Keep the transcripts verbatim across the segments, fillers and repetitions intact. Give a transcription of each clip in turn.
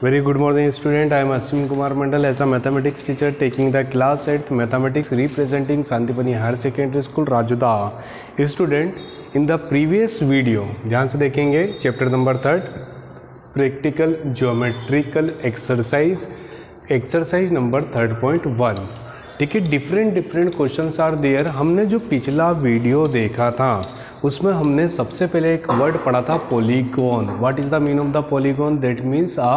Very good morning student. I am Ashwin Kumar Mandal as a mathematics teacher taking the class at mathematics representing Santipani Higher Secondary School Rajuda. Student, in the previous video ध्यान से देखेंगे chapter number third practical geometrical exercise exercise number third point one. ठीक है, different different questions are there. हमने जो पिछला video देखा था उसमें हमने सबसे पहले एक वर्ड पढ़ा था polygon. What is the mean of the polygon? That means a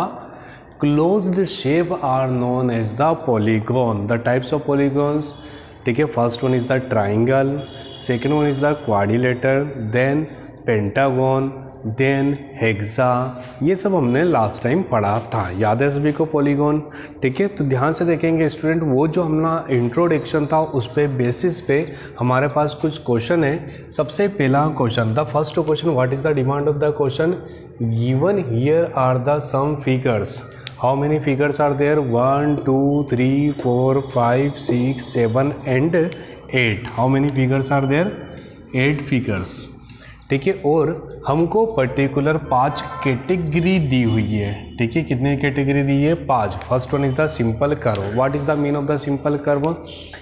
closed shape are known as the polygon. The types of polygons, ठीक है, first one is the triangle, second one is the quadrilateral, then pentagon, then hexa. ये सब हमने last time पढ़ा था, याद है सभी को पॉलीगॉन? ठीक है, तो ध्यान से देखेंगे स्टूडेंट, वो जो हमारा इंट्रोडक्शन था उस पे बेसिस पे हमारे पास कुछ क्वेश्चन है। सबसे पहला question, the first question, what is the demand of the question? Given here are the some figures. How many figures are there? One two three four five six seven and eight. How many figures are there? Eight figures. ठीक है, और हमको particular पांच category दी हुई है। ठीक है, कितने कैटेगरी दी है? पांच। First one is the simple curve. What is the mean of the simple curve?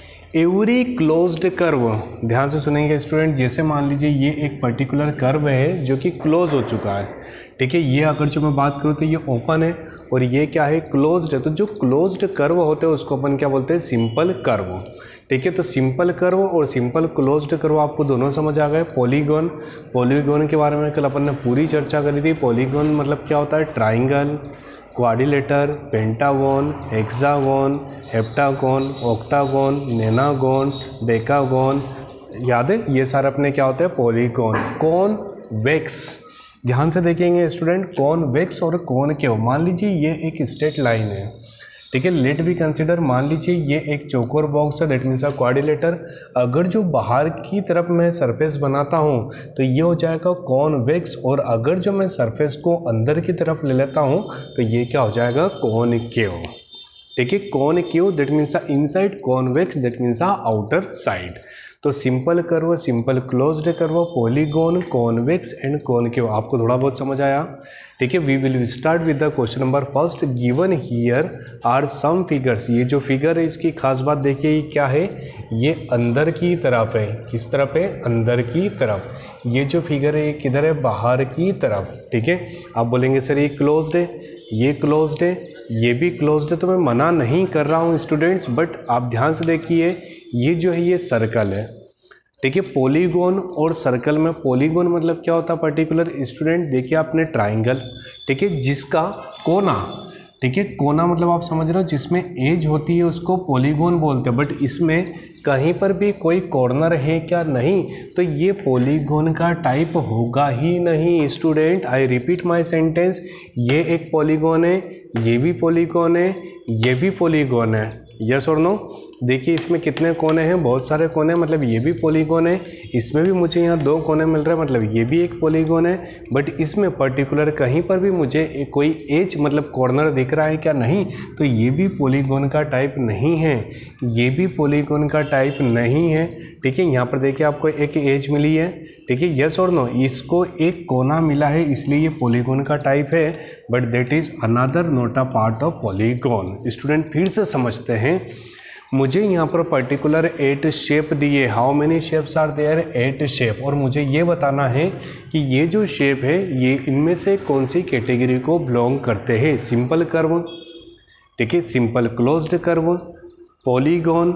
Every closed curve. ध्यान से सुनेंगे स्टूडेंट, जैसे मान लीजिए ये एक पर्टिकुलर कर्व है जो कि क्लोज हो चुका है। ठीक है, ये अगर जो मैं बात करूँ तो ये ओपन है और ये क्या है? क्लोज्ड है। तो जो क्लोज्ड कर्व होते हैं उसको अपन क्या बोलते हैं? Simple curve. ठीक है, तो सिंपल कर्व और सिंपल क्लोज्ड कर्व आपको दोनों समझ आ गए। पॉलीगॉन, पॉलीगॉन के बारे में कल अपन ने पूरी चर्चा करी थी। पॉलीगॉन मतलब क्या होता है? Triangle, quadrilateral, pentagon, hexagon, heptagon, octagon, nonagon, decagon, याद है? ये सारे अपने क्या होते हैं? पॉलीगॉन। कॉन्वेक्स, ध्यान से देखेंगे स्टूडेंट, कॉन्वेक्स और कॉनकेव। मान लीजिए ये एक स्ट्रेट लाइन है, ठीक है, लेट बी कंसिडर, मान लीजिए ये एक चौकोर बॉक्स है, दैट मीन्स अ क्वाड्रिलेटर। अगर जो बाहर की तरफ मैं सरफेस बनाता हूँ तो ये हो जाएगा कॉन्वेक्स, और अगर जो मैं सरफेस को अंदर की तरफ ले लेता हूँ तो ये क्या हो जाएगा? कॉनकेव। ठीक है, concave that means a inside, convex that means a outer side. तो simple curve, simple closed curve, polygon, convex and concave. आपको थोड़ा बहुत समझ आया? ठीक है, we will start with the question number first. Given here are some figures. ये जो फिगर है इसकी खास बात देखिए, ये क्या है? ये अंदर की तरफ है। किस तरफ है? अंदर की तरफ। ये जो फिगर है ये किधर है? बाहर की तरफ। ठीक है, आप बोलेंगे सर ये क्लोज्ड है, ये क्लोज्ड है, ये भी क्लोज्ड है। तो मैं मना नहीं कर रहा हूँ स्टूडेंट्स, बट आप ध्यान से देखिए, ये जो है ये सर्कल है। ठीक है, पॉलीगॉन और सर्कल में, पॉलीगॉन मतलब क्या होता है पर्टिकुलर स्टूडेंट? देखिए आपने ट्राइंगल, ठीक है, जिसका कोना, ठीक है, कोना मतलब आप समझ रहे हो, जिसमें एज होती है उसको पॉलीगॉन बोलते हैं। बट इसमें कहीं पर भी कोई कॉर्नर है क्या? नहीं। तो ये पॉलीगॉन का टाइप होगा ही नहीं student. I repeat my sentence, ये एक पॉलीगॉन है, ये भी पॉलीगॉन है, ये भी पॉलीगॉन है। यस और नो? देखिए इसमें कितने कोने हैं? बहुत सारे कोने, मतलब ये भी पॉलीगॉन है, इसमें भी मुझे यहाँ दो कोने मिल रहे हैं, मतलब ये भी एक पॉलीगॉन है। बट इसमें पर्टिकुलर कहीं पर भी मुझे कोई एज मतलब कॉर्नर दिख रहा है क्या? नहीं। तो ये भी पॉलीगॉन का टाइप नहीं है, ये भी पॉलीगॉन का टाइप नहीं है। ठीक है, यहाँ पर देखिए आपको एक एज मिली है, ठीक है, यस और नो? इसको एक कोना मिला है इसलिए ये पॉलीगॉन का टाइप है, but that is another not a part of polygon. Student फिर से समझते हैं, मुझे यहाँ पर पर्टिकुलर एट शेप दिए। How many shapes are there? Eight shape. और मुझे ये बताना है कि ये जो शेप है ये इनमें से कौन सी कैटेगरी को बिलोंग करते हैं? सिंपल कर्व, ठीक है, simple closed curve, polygon,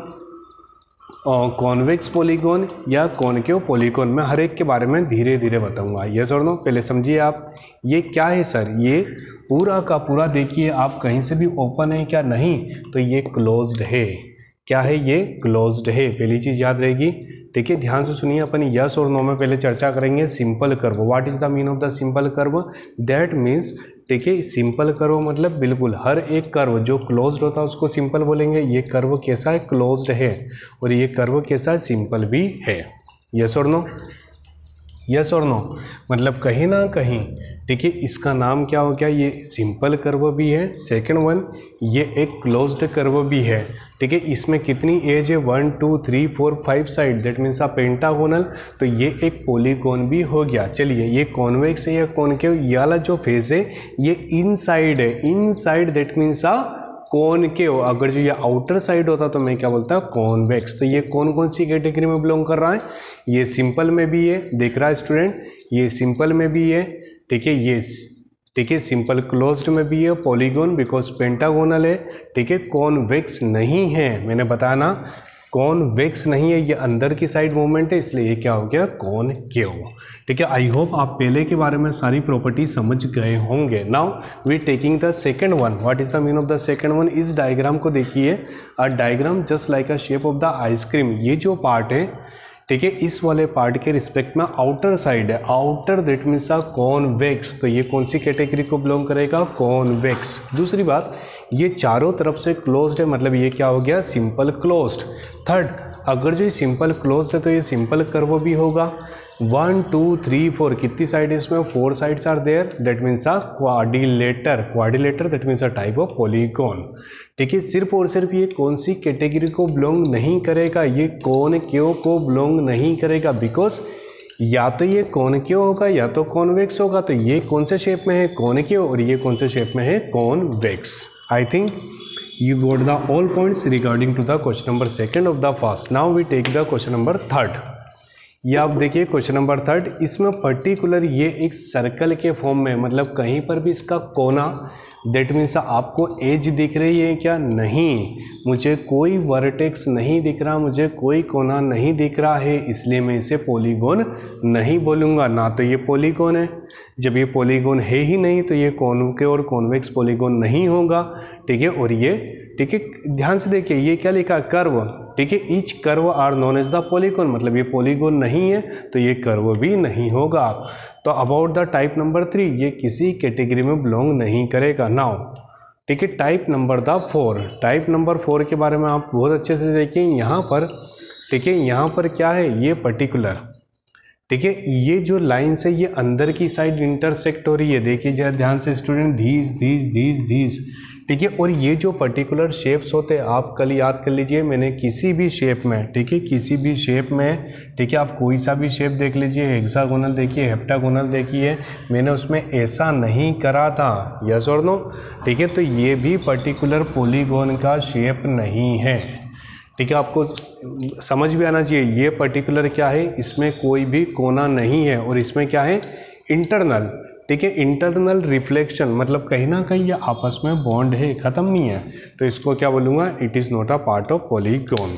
convex polygon या कॉनकेव पॉलीगॉन। मैं हर एक के बारे में धीरे धीरे बताऊंगा। यस और नो? पहले समझिए आप, ये क्या है सर? ये पूरा का पूरा देखिए आप, कहीं से भी ओपन है क्या? नहीं। तो ये क्लोज्ड है। क्या है? ये क्लोज्ड है। पहली चीज याद रहेगी। ठीक है, ध्यान से सुनिए, अपन यस और नो में पहले चर्चा करेंगे। Simple curve, what is the mean of the simple curve? That means, ठीक है, सिंपल कर्व मतलब बिल्कुल हर एक कर्व जो क्लोज्ड होता है उसको सिंपल बोलेंगे। ये कर्व कैसा है? क्लोज्ड है। और ये कर्व कैसा है? सिंपल भी है। यस और नो? यस और नो, मतलब कहीं ना कहीं, ठीक है, इसका नाम क्या हो गया, ये सिंपल कर्व भी है। सेकंड वन, ये एक क्लोज्ड कर्व भी है, ठीक है। इसमें कितनी एज है, one two three four five side, that means a pentagonal, तो ये एक पॉलीगॉन भी हो गया। चलिए, ये कॉन्वेक्स है या कॉनकेव, ये वाला जो फेस है ये इनसाइड है, inside that means a concave. अगर जो ये आउटर साइड होता तो मैं क्या बोलता, कॉन्वेक्स। तो ये कौन कौन सी कैटेगरी में बिलोंग कर रहा है, ये सिंपल में भी है, देख रहा है स्टूडेंट, ये सिंपल में भी है, ठीक है, ये ठीक है सिंपल क्लोज्ड में भी है, पॉलीगॉन बिकॉज पेंटागोनल है, ठीक है। कॉन्वेक्स नहीं है, मैंने बताया ना, कॉन्वेक्स नहीं है, ये अंदर की साइड मूवमेंट है, इसलिए ये क्या हो गया, कॉनकेव, ठीक है। आई होप आप पहले के बारे में सारी प्रॉपर्टी समझ गए होंगे। Now we taking the second one. What is the mean of the second one, इस डायग्राम को देखिए, a diagram just like a shape of the ice cream. ये जो पार्ट है, ठीक है, इस वाले पार्ट के रिस्पेक्ट में आउटर साइड है, outer that means a convex, तो ये कौन सी कैटेगरी को बिलोंग करेगा, कॉन्वेक्स। दूसरी बात, ये चारों तरफ से क्लोज्ड है, मतलब ये क्या हो गया, सिंपल क्लोज्ड। थर्ड, अगर जो ये सिंपल क्लोज्ड है तो ये सिंपल कर्व भी होगा। वन टू थ्री फोर, कितनी साइड इसमें, four sides are there, that means a quadrilateral, quadrilateral that means a type of polygon, ठीक है। सिर्फ और सिर्फ ये कौन सी कैटेगरी को बिलोंग नहीं करेगा, ये कॉनकेव को बिलोंग नहीं करेगा, बिकॉज या तो ये कॉनकेव होगा या तो कॉन्वेक्स होगा। तो ये कौन से शेप में है, कॉनकेव, और ये कौन से शेप में है, convex. I think you got the all points regarding to the question number second of the first. Now we take the question number third. ये आप देखिए क्वेश्चन नंबर थर्ड, इसमें पर्टिकुलर ये एक सर्कल के फॉर्म में, मतलब कहीं पर भी इसका कोना, दैट मीन्स आपको एज दिख रही है क्या, नहीं, मुझे कोई वर्टेक्स नहीं दिख रहा, मुझे कोई कोना नहीं दिख रहा है, इसलिए मैं इसे पॉलीगॉन नहीं बोलूँगा। ना तो ये पॉलीगॉन है, जब ये पॉलीगॉन है ही नहीं तो ये कॉनकेव और कॉन्वेक्स पॉलीगॉन नहीं होगा, ठीक है। और ये, ठीक है, ध्यान से देखिए, ये क्या लिखा, कर्व, ठीक है, each curve are known as the polygon, मतलब ये पॉलीगॉन नहीं है तो ये कर्व भी नहीं होगा। तो about the type number three, ये किसी कैटेगरी में बिलोंग नहीं करेगा। नाउ, ठीक है, type number the four, type number four के बारे में आप बहुत अच्छे से देखिए, यहाँ पर, ठीक है, यहाँ पर क्या है, ये पर्टिकुलर, ठीक है, ये जो लाइन्स है ये अंदर की साइड इंटरसेक्ट हो रही है, देखिए जरा ध्यान से स्टूडेंट, धीस धीस धीस धीस, ठीक है। और ये जो पर्टिकुलर शेप्स होते हैं, आप कल याद कर लीजिए, मैंने किसी भी शेप में, ठीक है, किसी भी शेप में, ठीक है, आप कोई सा भी शेप देख लीजिए, हेक्सागोनल देखिए, हेप्टागोनल देखिए, मैंने उसमें ऐसा नहीं करा था, यस और नो, ठीक है। तो ये भी पर्टिकुलर पॉलीगॉन का शेप नहीं है, ठीक है, आपको समझ भी आना चाहिए। ये पर्टिकुलर क्या है, इसमें कोई भी कोना नहीं है, और इसमें क्या है, इंटरनल, ठीक है, इंटरनल रिफ्लेक्शन, मतलब कहीं ना कहीं ये आपस में बॉन्ड है, ख़त्म नहीं है, तो इसको क्या बोलूँगा, it is not a part of polygon.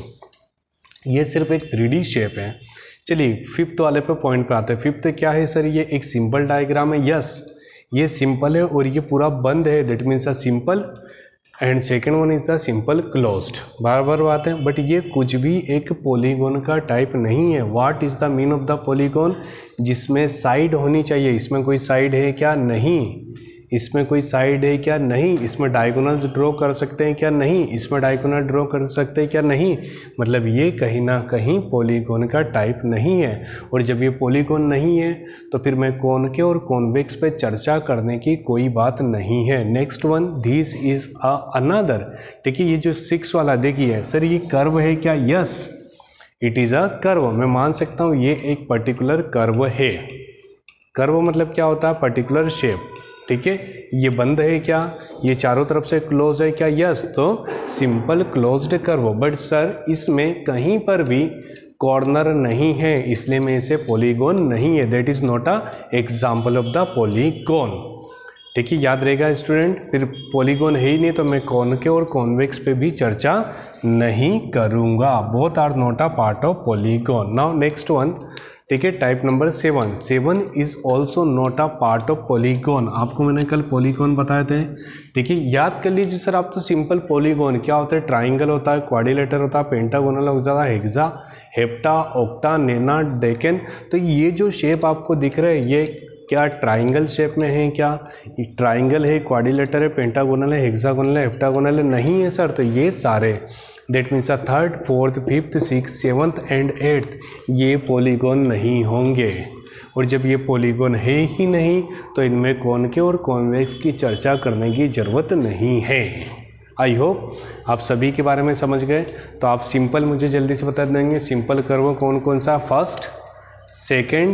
ये सिर्फ एक थ्री डी शेप है। चलिए फिफ्थ वाले पे पॉइंट पे आते हैं। फिफ्थ क्या है सर, ये एक सिंपल डायग्राम है, यस, ये सिंपल है और ये पूरा बंद है, that means a simple, and second one is the simple closed, बार बार बात है, बट ये कुछ भी एक पॉलीगॉन का टाइप नहीं है। What is the mean of the polygon, जिसमें साइड होनी चाहिए, इसमें कोई साइड है क्या, नहीं, इसमें कोई साइड है क्या, नहीं, इसमें डायगोनल्स ड्रॉ कर सकते हैं क्या, नहीं, इसमें डायगोनल ड्रॉ कर सकते हैं क्या, नहीं, मतलब ये कहीं ना कहीं पॉलीगॉन का टाइप नहीं है। और जब ये पॉलीगॉन नहीं है तो फिर मैं कॉनकेव और कॉन्वेक्स पे चर्चा करने की कोई बात नहीं है। Next one, this is a another, ठीक है, ये जो सिक्स वाला देखिए सर, ये कर्व है क्या, yes, it is a curve, मैं मान सकता हूँ ये एक पर्टिकुलर कर्व है। कर्व मतलब क्या होता है, पर्टिकुलर शेप, ठीक है। ये बंद है क्या, ये चारों तरफ से क्लोज है क्या, यस, तो simple closed curve, but sir इसमें कहीं पर भी कॉर्नर नहीं है, इसलिए मैं इसे पॉलीगॉन नहीं है, that is not a example of the polygon, ठीक है, याद रहेगा स्टूडेंट। फिर पॉलीगॉन है ही नहीं तो मैं कॉनकेव और कॉन्वेक्स पे भी चर्चा नहीं करूँगा, both are not a part of polygon. Now next one, ठीक है, type number seven, seven is also not a part of polygon. आपको मैंने कल पॉलीगॉन बताए थे, ठीक है, याद कर लीजिए सर आप तो सिंपल पॉलीगॉन क्या होता है, ट्राइंगल होता है, क्वाड्रिलेटर होता है, पेंटागोनल होता है, hexa, hepta, octa, nona, decagon. तो ये जो शेप आपको दिख रहा है ये क्या ट्राइंगल शेप में है क्या, ट्राइंगल है, क्वाड्रिलेटर है, पेंटागोनल है, हेक्सागोनल है, हेप्टागोनल है, नहीं है सर। तो ये सारे that means third, fourth, fifth, six, seventh and eighth ये पॉलीगॉन नहीं होंगे। और जब ये पॉलीगॉन है ही नहीं तो इनमें कॉनकेव और कॉन्वेक्स की चर्चा करने की ज़रूरत नहीं है। आई होप आप सभी के बारे में समझ गए। तो आप सिंपल मुझे जल्दी से बता देंगे, सिंपल कर्व कौन कौन सा, first, second,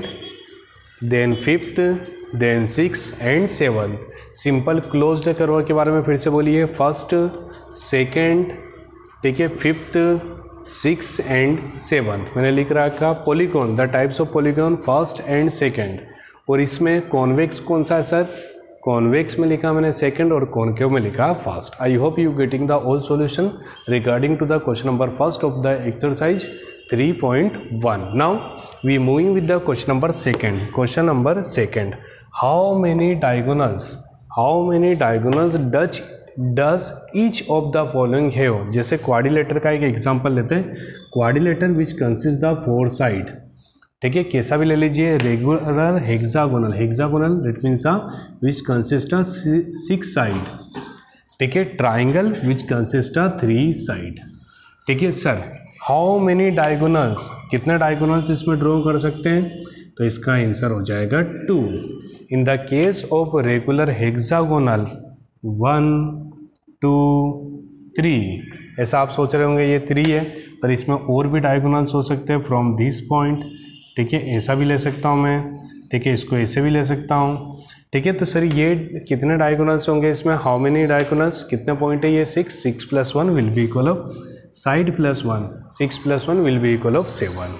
then fifth, then six and seventh. Simple closed curve के बारे में फिर से बोलिए, फर्स्ट, सेकेंड, ठीक है, फिफ्थ, सिक्स एंड सेवन्थ। मैंने लिख रखा polygon, the types of polygon first and second. और इसमें कॉन्वेक्स कौन सा है सर, कॉन्वेक्स में लिखा मैंने सेकेंड और कॉनकेव में लिखा first. I hope you getting the all solution regarding to the question number first of the exercise three point one. Now we moving with the question number second. Question number second. How many diagonals? How many diagonals does does each of the following have? जैसे quadrilateral का एक example लेते हैं, quadrilateral which consist the four side, ठीक है, कैसा भी ले लीजिए, regular, hexagonal, hexagonal that means which consist of six side, ठीक है, triangle which consist of three side, ठीक है सर। हाउ मेनी डायगोनल्स, कितने डायगोनल्स इसमें ड्रॉ कर सकते हैं, तो इसका आंसर हो जाएगा two. In the case of regular hexagonal one two three, ऐसा आप सोच रहे होंगे ये थ्री है, पर इसमें और भी डायगोनल्स हो सकते हैं फ्रॉम दिस पॉइंट, ठीक है, ऐसा भी ले सकता हूँ मैं, ठीक है, इसको ऐसे भी ले सकता हूँ, ठीक है। तो सर ये कितने डायगोनल्स होंगे इसमें, हाउ मेनी डायगोनल्स, कितने पॉइंट है ये, six, six plus one will be equal of side plus one, six plus one will be equal of seven.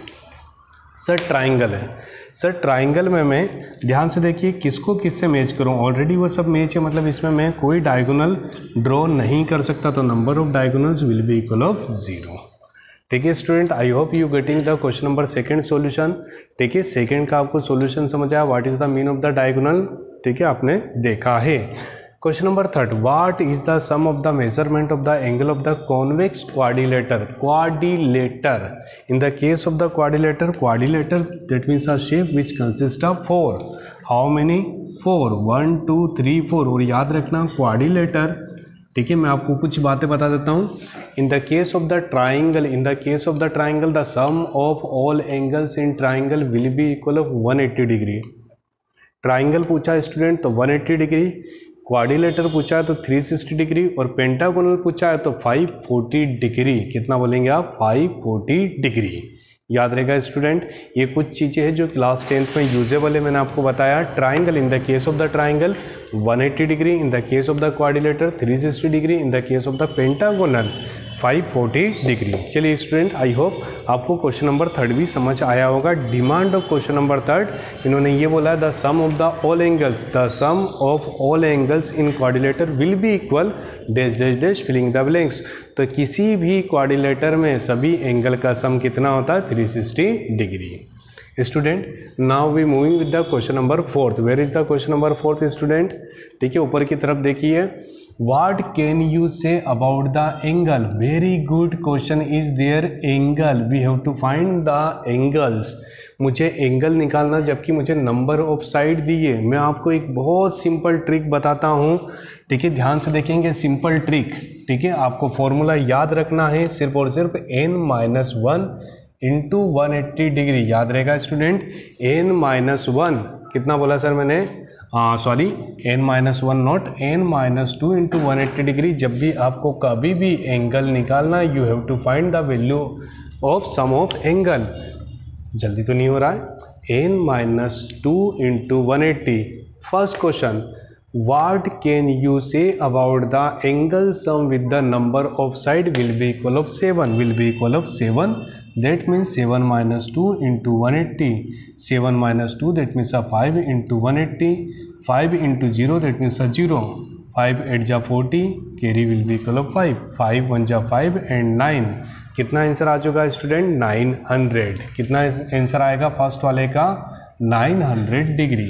Sir triangle है, सर ट्राइंगल में मैं ध्यान से देखिए किसको किससे मैच करूं, ऑलरेडी वो सब मैच है, मतलब इसमें मैं कोई डायगोनल ड्रॉ नहीं कर सकता, तो number of diagonals will be equal of zero, ठीक है student. I hope you getting the question number second solution, ठीक है, सेकंड का आपको सॉल्यूशन समझ आया, what is the mean of the diagonal, ठीक है, आपने देखा है। Question number third, what is the sum of the measurement of the angle of the convex quadrilateral, quadrilateral, in the case of the quadrilateral, quadrilateral that means a shape which consist of four, how many, four, one two three four, और याद रखना quadrilateral, ठीक है, मैं आपको कुछ बातें बता देता हूँ। In the case of the triangle, in the case of the triangle the sum of all angles in triangle will be equal of one eighty degree. Triangle पूछा स्टूडेंट तो वन एट्टी डिग्री, क्वाड्रिलेटर पूछा है तो three sixty degree, और pentagonal पूछा है तो five forty degree. कितना बोलेंगे आप, फाइव फोर्टी डिग्री। याद रहेगा स्टूडेंट, ये कुछ चीज़ें हैं जो क्लास टेंथ में यूजेबल है, मैंने आपको बताया। Triangle, in the case of the triangle one eighty degree, in the case of the quadrilateral three sixty degree, in the case of the pentagonal five forty degree. चलिए student, I hope आपको question number third भी समझ आया होगा। Demand of question number third, इन्होंने ये बोला है the sum of the all angles, the sum of all angles in quadrilateral will be equal dash dash dash filling the blanks. तो किसी भी क्वाड्रिलेटर में सभी एंगल का सम कितना होता है, three sixty degree. Student now we moving with the question number fourth. Where is the question number fourth student, ठीक है, ऊपर की तरफ देखिए। What can you say about the angle? Very good question is there, angle. We have to find the angles. मुझे angle निकालना, जबकि मुझे नंबर ऑफ साइड दिए। मैं आपको एक बहुत सिंपल ट्रिक बताता हूँ, ठीक है, ध्यान से देखेंगे, सिंपल ट्रिक, ठीक है, आपको फॉर्मूला याद रखना है, सिर्फ और सिर्फ n minus one into one eighty degree. याद रहेगा स्टूडेंट, एन माइनस वन, कितना बोला सर मैंने, sorry n minus one not, n minus two into one eighty degree. जब भी आपको कभी भी एंगल निकालना, you have to find the value of sum of angle. जल्दी तो नहीं हो रहा है, n minus two into one eighty. First question, what can you say about the angle sum with the number of side will be equal of seven, will be equal of seven, that means seven minus two into one eighty, seven minus two that means a five into one eighty, five into zero that means a zero, five eight ja forty, carry will be equal of five, five one ja five and nine। कितना answer आ चुका है student, nine hundred. कितना answer आएगा first वाले का, nine hundred degree,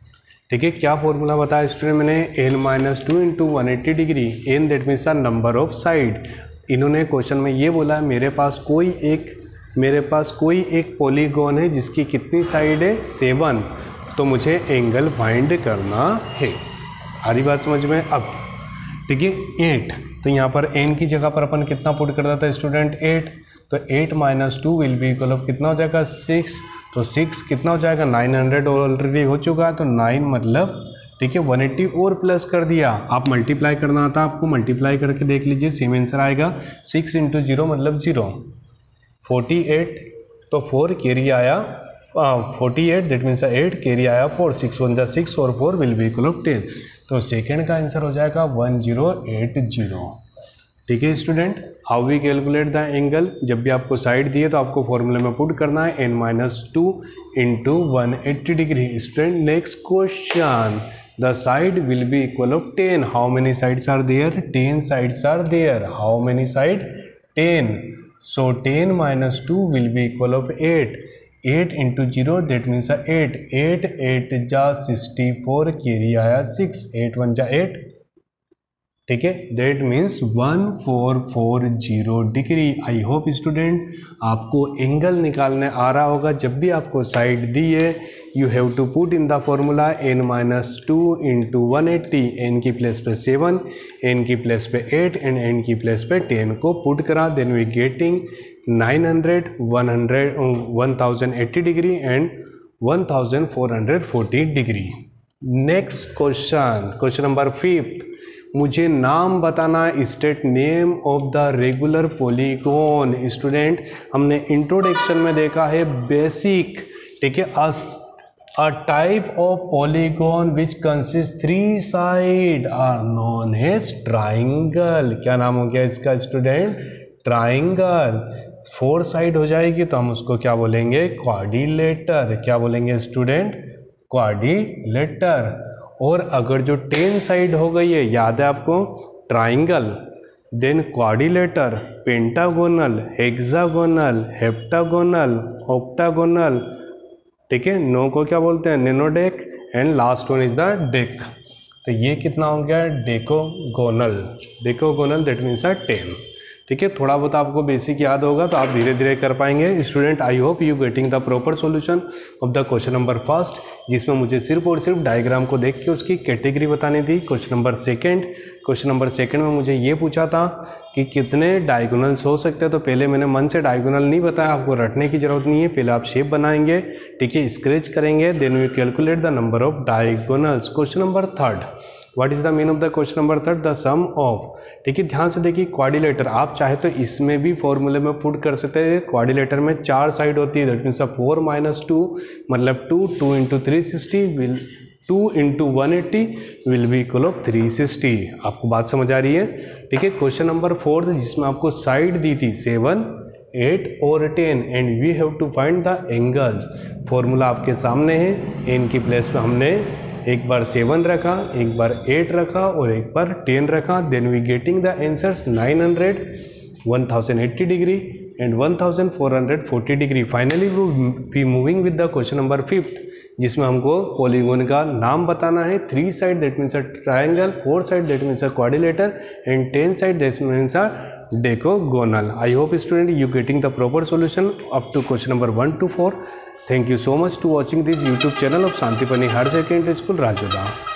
ठीक है। क्या फॉर्मूला बताया स्टूडेंट मैंने, n minus two into one eighty degree, n that means the number of side. इन्होंने क्वेश्चन में ये बोला मेरे पास कोई एक मेरे पास कोई एक पॉलीगॉन है जिसकी कितनी साइड है, सेवन, तो मुझे एंगल फाइंड करना है। सारी बात समझ में अब, ठीक है। एट, तो यहाँ पर एन की जगह पर अपन कितना पुट कर देता है स्टूडेंट, एट, तो eight minus two will be equal of कितना हो जाएगा, सिक्स, तो सिक्स कितना हो जाएगा, नाइन हंड्रेड ऑलरेडी हो चुका है, तो नाइन मतलब ठीक है वन एट्टी और प्लस कर दिया। आप मल्टीप्लाई करना आता आपको, मल्टीप्लाई करके देख लीजिए, सेम आंसर आएगा। सिक्स इंटू जीरो मतलब जीरो, फोर्टी एट तो फोर कैरी आया forty eight, that means eight carry आया फोर, सिक्स वन जा सिक्स और four will be equal of ten. तो सेकेंड का आंसर हो जाएगा वन जीरो एट जीरो। ठीक है student, how we calculate the angle, जब भी आपको साइड दिए तो आपको फॉर्मूले में पुट करना है n minus two into one eighty degree. Student next question, the side will be equal of ten. How many sides are there? ten sides are there. How many side? ten. So ten minus two will be equal of eight. eight into zero that means eight. eight eight जा sixty-four carry आया six, eight one जा eight, ठीक है, that means one four four zero degree. I hope student आपको angle निकालने आ रहा होगा। जब भी आपको साइड दी है you have to put in the formula n minus two into one eighty, n की प्लेस पे सेवन, एन की प्लेस पे एट एंड एन की प्लेस पे टेन को पुट करा, then we getting nine hundred, one hundred, one thousand eighty degree and one thousand four hundred forty degree. Next question, question number fifth, मुझे नाम बताना, state name of the regular polygon. Student हमने introduction में देखा है basic, ठीक है, a type of polygon which consist three side are known as triangle. क्या नाम हो गया इसका स्टूडेंट? ट्राइंगल। फोर साइड हो जाएगी तो हम उसको क्या बोलेंगे? क्वाड्रिलेटर। क्या बोलेंगे स्टूडेंट? क्वाड्रिलेटर। और अगर जो टेन साइड हो गई है, याद है आपको, triangle, then quadrilateral, pentagonal, hexagonal, heptagonal, octagonal, ठीक है, नो को क्या बोलते हैं? नेनोडेक, and last one is the deca. तो ये कितना हो गया? Decagonal. Decagonal that means a ten. ठीक है, थोड़ा बहुत आपको बेसिक याद होगा तो आप धीरे धीरे कर पाएंगे। Student I hope you getting the proper solution of the question number first, जिसमें मुझे सिर्फ और सिर्फ डायग्राम को देख के उसकी कैटेगरी बतानी थी। Question number second, question number second में मुझे ये पूछा था कि कितने डायगोनल्स हो सकते हैं। तो पहले मैंने मन से डायगोनल नहीं बताया, आपको रटने की जरूरत नहीं है। पहले आप शेप बनाएंगे, ठीक है, स्केच करेंगे, then we calculate the number of diagonals. Question number third, what is the mean of the question number third? The sum of, ठीक है, ध्यान से देखिए, क्वाड्रिलेटर आप चाहे तो इसमें भी फॉर्मूले में पुट कर सकते हैं। क्वाड्रिलेटर में चार साइड होती है, that means four minus two मतलब two, two into three sixty will two into one eighty will be equal of three sixty. आपको बात समझ आ रही है? ठीक है, क्वेश्चन नंबर फोर्थ, जिसमें आपको साइड दी थी सेवन, एट और ten, and we have to find the angles. Formula आपके सामने है, एन की प्लेस पे हमने एक बार सेवन रखा, एक बार एट रखा और एक बार टेन रखा, then we getting the answers nine hundred, one thousand eighty degree and one thousand four hundred forty degree. Finally we moving with the question number fifth, जिसमें हमको पॉलीगॉन का नाम बताना है। Three side that means a triangle, four side that means a quadrilateral and ten side that means a decagonal. I hope student you getting the proper solution up to question number one two four. Thank you so much to watching this YouTube channel of Santipani Higher Secondary School, Rajodha.